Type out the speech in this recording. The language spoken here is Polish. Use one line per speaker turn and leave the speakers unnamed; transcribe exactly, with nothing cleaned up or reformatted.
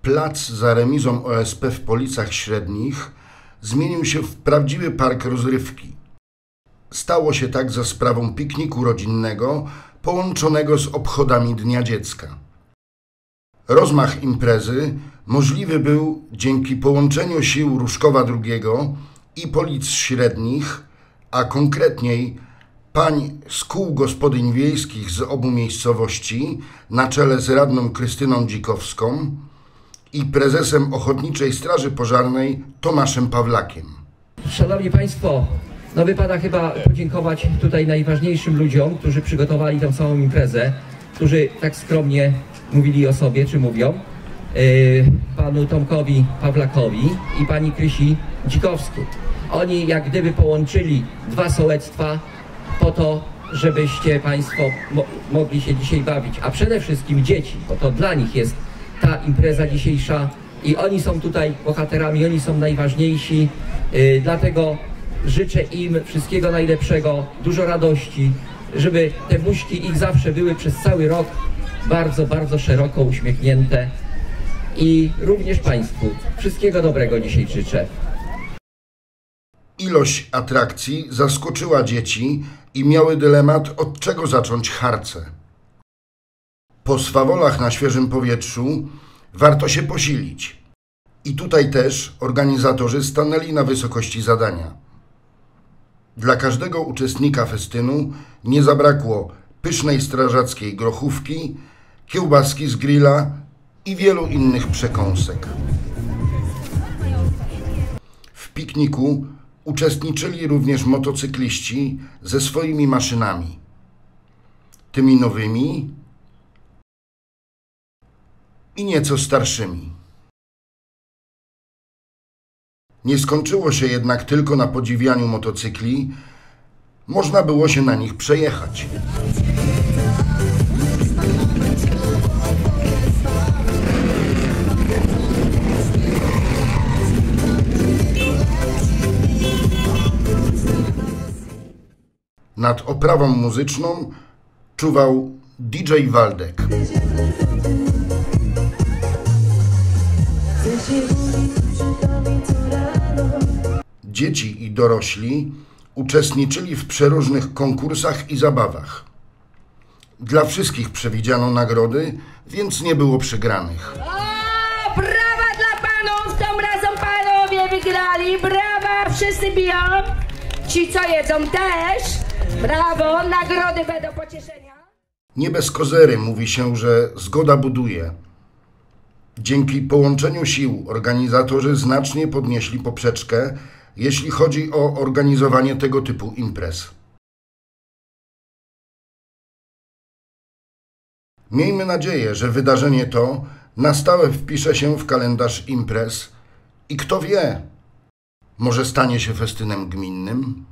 Plac za remizą O S P w Policach Średnich zmienił się w prawdziwy park rozrywki. Stało się tak za sprawą pikniku rodzinnego połączonego z obchodami Dnia Dziecka. Rozmach imprezy możliwy był dzięki połączeniu sił Różkowa drugiego i Polic Średnich, a konkretniej pań z kół gospodyń wiejskich z obu miejscowości na czele z radną Krystyną Dzikowską i prezesem Ochotniczej Straży Pożarnej Tomaszem Pawlakiem.
Szanowni Państwo, no wypada chyba podziękować tutaj najważniejszym ludziom, którzy przygotowali tę całą imprezę, którzy tak skromnie mówili o sobie, czy mówią, yy, panu Tomkowi Pawlakowi i pani Krysi Dzikowskiej. Oni jak gdyby połączyli dwa sołectwa po to, żebyście Państwo mo mogli się dzisiaj bawić, a przede wszystkim dzieci, bo to dla nich jest ta impreza dzisiejsza i oni są tutaj bohaterami, oni są najważniejsi, yy, dlatego życzę im wszystkiego najlepszego, dużo radości, żeby te buźki ich zawsze były przez cały rok bardzo, bardzo szeroko uśmiechnięte i również Państwu wszystkiego dobrego dzisiaj życzę.
Ilość atrakcji zaskoczyła dzieci i miały dylemat, od czego zacząć harce. Po swawolach na świeżym powietrzu warto się posilić. I tutaj też organizatorzy stanęli na wysokości zadania. Dla każdego uczestnika festynu nie zabrakło pysznej strażackiej grochówki, kiełbaski z grilla i wielu innych przekąsek. W pikniku uczestniczyli również motocykliści ze swoimi maszynami. Tymi nowymi i nieco starszymi. Nie skończyło się jednak tylko na podziwianiu motocykli, można było się na nich przejechać. Nad oprawą muzyczną czuwał D J Waldek. Dzieci i dorośli uczestniczyli w przeróżnych konkursach i zabawach. Dla wszystkich przewidziano nagrody, więc nie było przegranych.
O, brawa dla panów! Tym razem panowie wygrali! Brawa! Wszyscy biją! Ci, co jedzą też! Brawo! Nagrody będą pocieszenia!
Nie bez kozery mówi się, że zgoda buduje. Dzięki połączeniu sił organizatorzy znacznie podnieśli poprzeczkę, jeśli chodzi o organizowanie tego typu imprez. Miejmy nadzieję, że wydarzenie to na stałe wpisze się w kalendarz imprez i kto wie, może stanie się festynem gminnym?